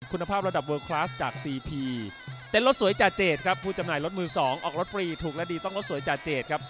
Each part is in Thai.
คุณภาพระดับ World Class จาก CP เต็นท์รถสวยจ่าเจตครับผู้จำหน่ายรถมือ 2 ออกรถฟรีถูกและดีต้องรถสวยจ่าเจตครับ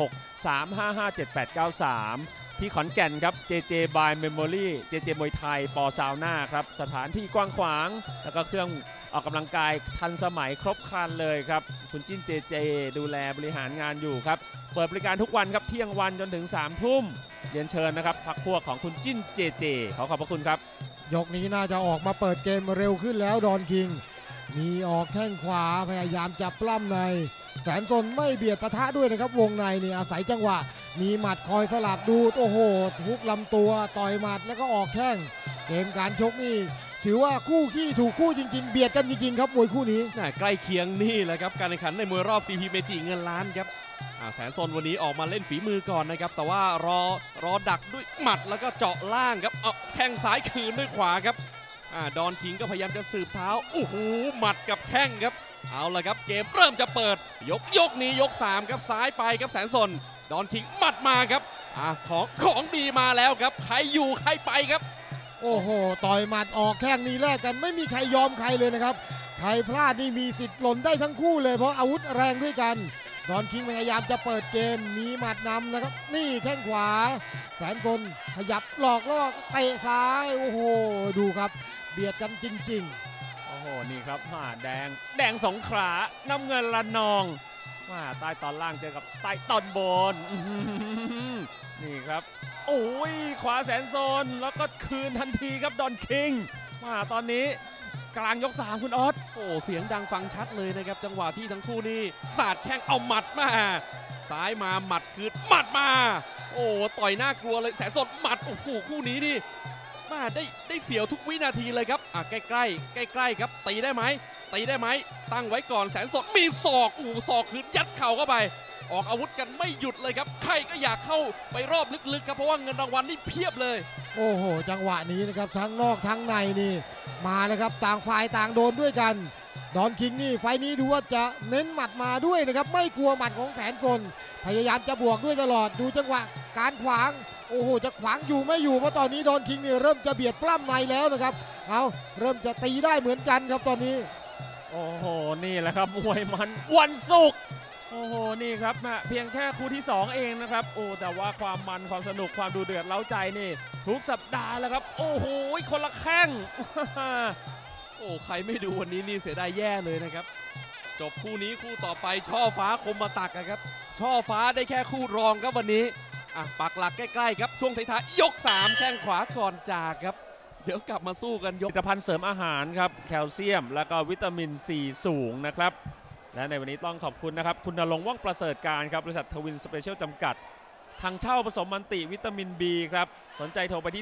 0863557893ที่ขอนแก่นครับ JJ by Memory JJ มวยไทยปอซาวน่าครับสถานที่กว้างขวางแล้วก็เครื่องออกกำลังกายทันสมัยครบครันเลยครับคุณจิ้น JJ ดูแลบริหารงานอยู่ครับเปิดบริการทุกวันครับเที่ยงวันจนถึง3 ทุ่มเรียนเชิญนะครับพรรคพวกของคุณจิ้น JJ ขอบพระคุณครับยกนี้น่าจะออกมาเปิดเกมเร็วขึ้นแล้วดอนคิงมีออกแข้งขวาพยายามจะปล้ำในแสนสนไม่เบียดปะทะด้วยนะครับวงในนี่อาศัยจังหวะมีหมัดคอยสลับดูโอ้โหทุกลำตัวต่อยหมัดแล้วก็ออกแข้งเกมการชกนี่ถือว่าคู่ขี้ถูกคู่จริงๆเบียดกันจริงๆครับมวยคู่นี้ใกล้เคียงนี่แหละครับการแข่งขันในมวยรอบ CP เมจิเงินล้านครับแสนสนวันนี้ออกมาเล่นฝีมือก่อนนะครับแต่ว่ารอดักด้วยหมัดแล้วก็เจาะล่างครับเอาแข้งซ้ายคืนด้วยขวาครับดอนคิงก็พยายามจะสืบเท้าโอ้โหหมัดกับแข้งครับเอาละครับเกมเริ่มจะเปิดยกนี้ยก3ครับซ้ายไปครับแสนสนดอนคิงหมัดมาครับของดีมาแล้วครับใครอยู่ใครไปครับโอ้โหต่อยหมัดออกแข้งนี้แลกกันไม่มีใครยอมใครเลยนะครับใครพลาดนี่มีสิทธิ์หล่นได้ทั้งคู่เลยเพราะอาวุธแรงด้วยกันดอนคิงพยายามจะเปิดเกมมีหมัดนำนะครับนี่แข้งขวาแสนสนขยับหลอกล่อเตะซ้ายโอ้โหดูครับเบียดกันจริงๆโอ้โหนี่ครับแดงสงขลาน้ำเงินระนองใต้ตอนล่างเจอกับใต้ตอนบนนี่ครับโอ้ยขวาแสนสนแล้วก็คืนทันทีครับดอนคิงตอนนี้กลางยก3คุณออสโอ้เสียงดังฟังชัดเลยนะครับจังหวะที่ทั้งคู่นี่สาดแข้งเอาหมัดมาซ้ายมาหมัดคืนหมัดมาโอ้ต่อยน่ากลัวเลยแสนสนหมัดโอ้โหคู่นี้นี่ได้เสียวทุกวินาทีเลยครับใกล้ครับตีได้ไหมตั้งไว้ก่อนแสนสนมีศอกศอกคืนยัดเข่าเข้าไปออกอาวุธกันไม่หยุดเลยครับใครก็อยากเข้าไปรอบลึกๆครับเพราะว่าเงินรางวัลนี่เพียบเลยโอ้โหจังหวะนี้นะครับทั้งนอกทั้งในนี่มาเลยครับต่างฝ่ายต่างโดนด้วยกันดอนคิงนี่ไฟนี้ดูว่าจะเน้นหมัดมาด้วยนะครับไม่กลัวหมัดของแสนสนพยายามจะบวกด้วยตลอดดูจังหวะการขวางโอ้โหจะขวางอยู่ไม่อยู่เพราะตอนนี้ดอนคิงนี่เริ่มจะเบียดปล้ำในแล้วนะครับเริ่มจะตีได้เหมือนกันครับตอนนี้โอ้โหนี่แหละครับมวยมันวันศุกร์โอ้โหนี่ครับเพียงแค่คู่ที่2เองนะครับโอ้แต่ว่าความมันความสนุกความดูเดือดเล้าใจนี่ทุกสัปดาห์แล้วครับโอ้โหคนละแข้งโอ้ใครไม่ดูวันนี้นี่เสียดายแย่เลยนะครับจบคู่นี้คู่ต่อไปช่อฟ้าคมมาตักครับช่อฟ้าได้แค่คู่รองครับวันนี้ปักหลักใกล้ๆครับช่วงท้ายๆยก3แข้งขวาก่อนจากครับเดี๋ยวกลับมาสู้กันผลิตภัณฑ์เสริมอาหารครับแคลเซียมแล้วก็วิตามินซีสูงนะครับและในวันนี้ต้องขอบคุณนะครับคุณณรงค์ ว่องประเสริฐการครับบริษัททวินสเปเชียลจำกัดทางเช่าผสมมันติวิตามิน B ครับสนใจโทรไปที่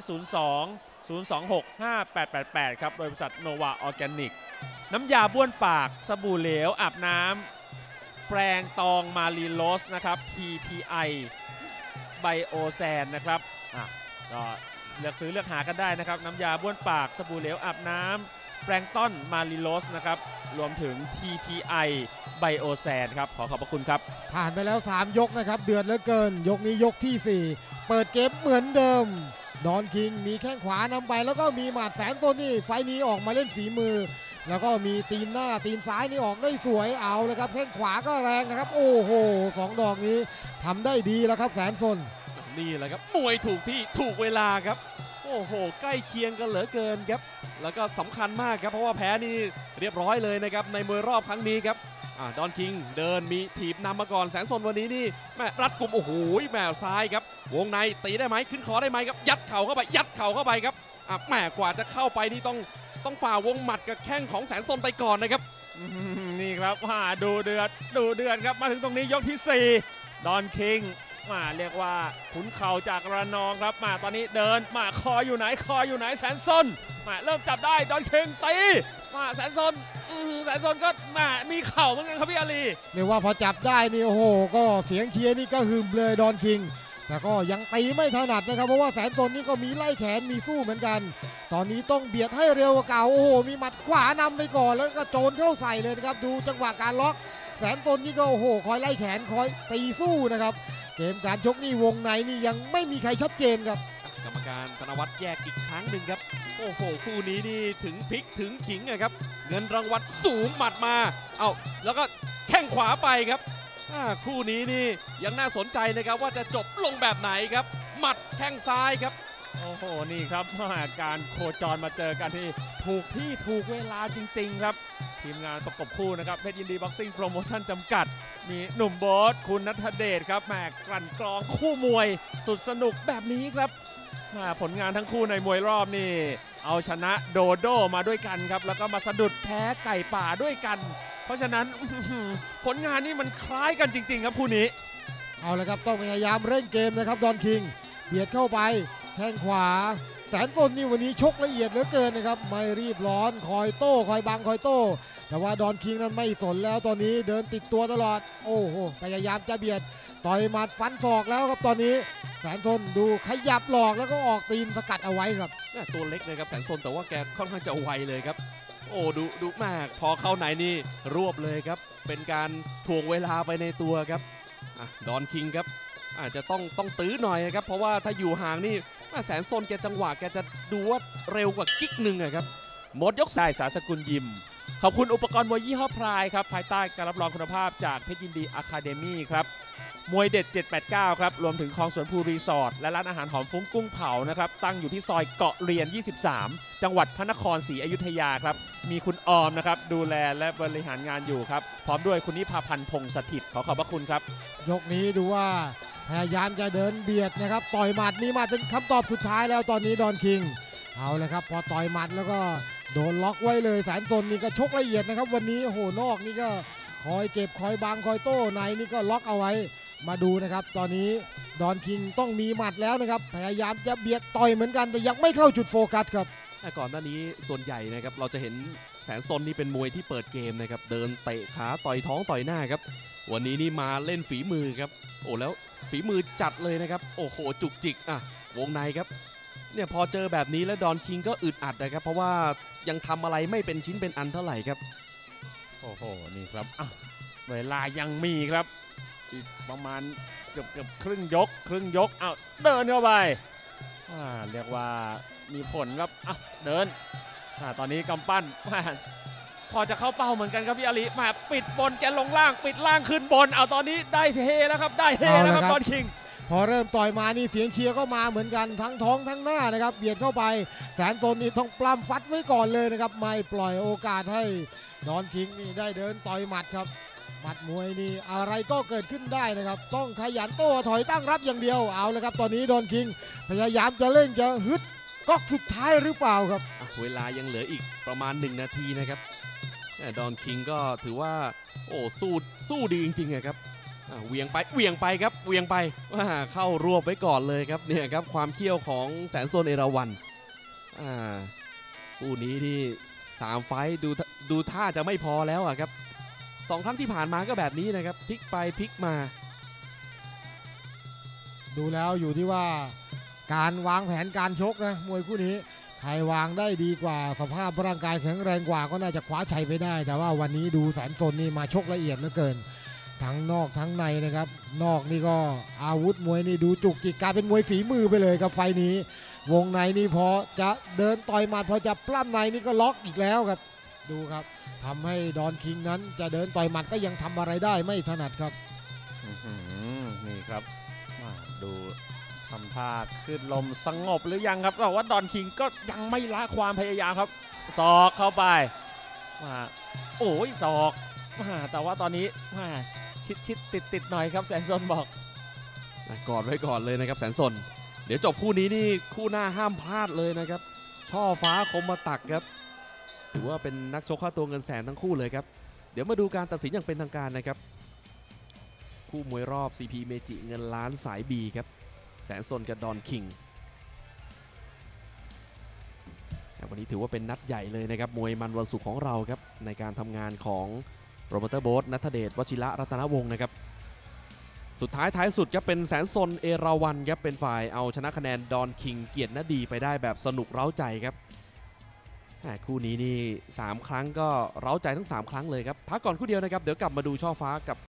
02-026-5888ครับโดยบริษัทโนวาออร์แกนิกน้ำยาบ้วนปากสบู่เหลวอาบน้ำแปรงตองมารีโลสนะครับ TPI ไบโอแซนนะครับก็เลือกซื้อเลือกหากันได้นะครับน้ำยาบ้วนปากสบู่เหลวอาบน้ำแปรงต้นมาริโลสนะครับรวมถึง TPI ไบโอแซนครับขอบพระคุณครับผ่านไปแล้ว3ยกนะครับเดือดเหลือเกินยกนี้ยกที่4เปิดเกมเหมือนเดิมดอนคิงมีแข้งขวานำไปแล้วก็มีหมัดแสนสนนี่ไฟนี้ออกมาเล่นฝีมือแล้วก็มีตีนหน้าตีนซ้ายนี่ออกได้สวยเอาเลยครับแข้งขวาก็แรงนะครับโอ้โห2 ดอกนี้ทำได้ดีแล้วครับแสนสนนี่แหละครับมวยถูกที่ถูกเวลาครับโอ้โหใกล้เคียงกันเหลือเกินครับแล้วก็สำคัญมากครับเพราะว่าแพ้นี่เรียบร้อยเลยนะครับในมวยรอบครั้งนี้ครับดอนคิงเดินมีถีบนำมาก่อนแสนสนวันนี้นี่แม่รัดกุมโอ้โหแม่ซ้ายครับวงในตีได้ไหมขึ้นคอได้ไหมครับยัดเข่าเข้าไปครับแม่กว่าจะเข้าไปนี่ต้องฝ่าวงหมัดกับแข้งของแสนสนไปก่อนนะครับนี่ครับดูเดือดครับมาถึงตรงนี้ยกที่4ดอนคิงเรียกว่าขุนเข่าจากระนองครับตอนนี้เดินคออยู่ไหนแสนสนเริ่มจับได้ดอนคิงตีแสนสนก็มีเข่าเหมือนกันครับพี่อาลีเรียกว่าพอจับได้นี่โอ้โหก็เสียงเชียร์นี่ก็หึมเลยดอนคิงแต่ก็ยังตีไม่ถนัดนะครับเพราะว่าแสนสนนี่ก็มีไล่แขนมีสู้เหมือนกันตอนนี้ต้องเบียดให้เร็วกว่าเก่าโอ้โหมีหมัดขวานำไปก่อนแล้วก็โจนเข้าใส่เลยนะครับดูจังหวะการล็อกแสนสนนี่ก็โอ้โหคอยไล่แขนคอยตีสู้นะครับเกมการชกนี่วงในนี่ยังไม่มีใครชัดเจนครับกรรมการธนวัฒน์แยกอีกครั้งหนึ่งครับโอ้โหคู่นี้นี่ถึงพลิกถึงขิงอะครับเงินรางวัลสูงหมัดมาเอาแล้วก็แข้งขวาไปครับคู่นี้นี่ยังน่าสนใจนะครับว่าจะจบลงแบบไหนครับหมัดแข้งซ้ายครับโอ้โห นี่ครับการโคจรมาเจอกันที่ถูกที่ถูกเวลาจริงๆครับทีมงานประกบคู่นะครับเพชรยินดีบ็อกซิ่งโปรโมชั่นจำกัดมีหนุ่มโบ๊ทคุณณัฐเดชครับแหมกลั่นกรองคู่มวยสุดสนุกแบบนี้ครับผลงานทั้งคู่ในมวยรอบนี่เอาชนะโดโดมาด้วยกันครับแล้วก็มาสะดุดแพ้ไก่ป่าด้วยกัน เพราะฉะนั้น ผลงานนี่มันคล้ายกันจริงๆครับคู่นี้เอาละครับต้องพยายามเร่งเกมนะครับดอนคิงเบียดเข้าไปแข้งขวาแสนสนนี่วันนี้ชกละเอียดเหลือเกินนะครับไม่รีบร้อนคอยโต้คอยบังคอยโต้แต่ว่าดอนคิงนั้นไม่สนแล้วตอนนี้เดินติดตัวตลอดโอ้โหพยายามจะเบียดต่อยหมัดฟันศอกแล้วครับตอนนี้แสนสนดูขยับหลอกแล้วก็ออกตีนสกัดเอาไว้ครับตัวเล็กนะครับแสนสนแต่ว่าแกค่อนข้างจะไวเลยครับโอ้ดูมากพอเข้าไหนนี่รวบเลยครับเป็นการถ่วงเวลาไปในตัวครับดอนคิงครับอาจจะต้องตื้อหน่อยนะครับเพราะว่าถ้าอยู่ห่างนี่แสนสนแกจังหวะแกจะดูว่าเร็วกว่ากิ๊กหนึ่งครับหมดยกสายสาสกุลยิมขอบคุณอุปกรณ์มวยยี่ห้อพรายครับภายใต้การรับรองคุณภาพจากเพชรยินดีอะคาเดมี่ครับมวยเด็ด 789 ครับรวมถึงคลองสวนภูรีสอร์ทและร้านอาหารหอมฟุ้งกุ้งเผานะครับตั้งอยู่ที่ซอยเกาะเรียน 23 จังหวัดพระนครศรีอยุธยาครับมีคุณออมนะครับดูแลและบริหารงานอยู่ครับพร้อมด้วยคุณนิพาพันธ์พงษ์สถิตขอบพระคุณครับยกนี้ดูว่าพยายามจะเดินเบียดนะครับต่อยหมัดมีหมัดเป็นคำตอบสุดท้ายแล้วตอนนี้ดอนคิงเอาเลยครับพอต่อยหมัดแล้วก็โดนล็อกไว้เลยแสนสนนี่ก็ชกละเอียดนะครับวันนี้โอ้โหนอกนี่ก็คอยเก็บคอยบังคอยโต้ในนี่ก็ล็อกเอาไว้มาดูนะครับตอนนี้ดอนคิงต้องมีหมัดแล้วนะครับพยายามจะเบียดต่อยเหมือนกันแต่ยังไม่เข้าจุดโฟกัสครับก่อนหน้านี้ส่วนใหญ่นะครับเราจะเห็นแสนสนนี่เป็นมวยที่เปิดเกมนะครับเดินเตะขาต่อยท้องต่อยหน้าครับวันนี้นี่มาเล่นฝีมือครับโอ้แล้วฝีมือจัดเลยนะครับโอ้โหจุกจิกวงในครับเนี่ยพอเจอแบบนี้แล้วดอนคิงก็อึดอัดนะครับเพราะว่ายังทำอะไรไม่เป็นชิ้นเป็นอันเท่าไหร่ครับโอ้โหนี่ครับเวลายังมีครับอีกประมาณเกือบครึ่งยกเดินเข้าไปเรียกว่ามีผลครับเดินตอนนี้กำปั้นพอจะเข้าเป้าเหมือนกันครับพี่อาลีมาปิดบนแกลงล่างปิดล่างขึ้นบนตอนนี้ได้เฮแล้วครับได้เฮแล้วครับดอนคิงพอเริ่มต่อยมานี่เสียงเชียร์ก็มาเหมือนกันทั้งท้องทั้งหน้านะครับเบียดเข้าไปแสนสนนี่ต้องปล้ำฟัดไว้ก่อนเลยนะครับไม่ปล่อยโอกาสให้ดอนคิงนี่ได้เดินต่อยหมัดครับหมัดมวยนี่อะไรก็เกิดขึ้นได้นะครับต้องขยันโต้ถอยตั้งรับอย่างเดียวเอาเลยครับตอนนี้ดอนคิงพยายามจะเล่นจะฮึดก๊อกสุดท้ายหรือเปล่าครับเวลายังเหลืออีกประมาณ1 นาทีนะครับดอนคิงก็ถือว่าโอ้สู้ดีจริงๆครับเวียงไปครับเวียงไปเข้ารวบไว้ก่อนเลยครับเนี่ยครับความเขี้ยวของแสนสนเอราวัณคู่นี้ที่3 ไฟต์ดูท่าจะไม่พอแล้วครับ2 ครั้งที่ผ่านมาก็แบบนี้นะครับพลิกไปพลิกมาดูแล้วอยู่ที่ว่าการวางแผนการชกนะมวยคู่นี้ใครวางได้ดีกว่าสภาพร่างกายแข็งแรงกว่าก็น่าจะคว้าชัยไปได้แต่ว่าวันนี้ดูแสนสนนี่มาชกละเอียดเหลือเกินทั้งนอกทั้งในนะครับนอกนี่ก็อาวุธมวยนี่ดูจุกจิกกลายเป็นมวยฝีมือไปเลยครับไฟนี้วงในนี่พอจะเดินต่อยหมัดพอจะปล้ำในนี่ก็ล็อกอีกแล้วครับดูครับทำให้ดอนคิงนั้นจะเดินต่อยหมัดก็ยังทำอะไรได้ไม่ถนัดครับนี่ครับดูทำท่าขึ้นลมสงบหรือยังครับแต่ว่าดอนคิงก็ยังไม่ละความพยายามครับศอกเข้าไปโอ้ยศอกแต่ว่าตอนนี้ชิดติดหน่อยครับแสนสนบอกกอดไว้ก่อนเลยนะครับแสนสนเดี๋ยวจบคู่นี้นี่คู่หน้าห้ามพลาดเลยนะครับช่อฟ้าคมมาตักครับถือว่าเป็นนักชกค่าตัวเงินแสนทั้งคู่เลยครับเดี๋ยวมาดูการตัดสินอย่างเป็นทางการนะครับคู่มวยรอบ CP เมจิเงินล้านสาย B ครับแสนสนกับดอนคิงวันนี้ถือว่าเป็นนัดใหญ่เลยนะครับมวยมันวันศุกร์ของเราครับในการทำงานของโปรโมเตอร์โบ๊ทณัฐเดชวชิระรัตนวงศ์นะครับสุดท้ายสุดครับเป็นแสนสนเอราวัณครับเป็นฝ่ายเอาชนะคะแนนดอนคิงเกียรตินดีไปได้แบบสนุกเร้าใจครับคู่นี้นี่3 ครั้งก็เร้าใจทั้ง3 ครั้งเลยครับพักก่อนคู่เดียวนะครับเดี๋ยวกลับมาดูช่อฟ้ากับ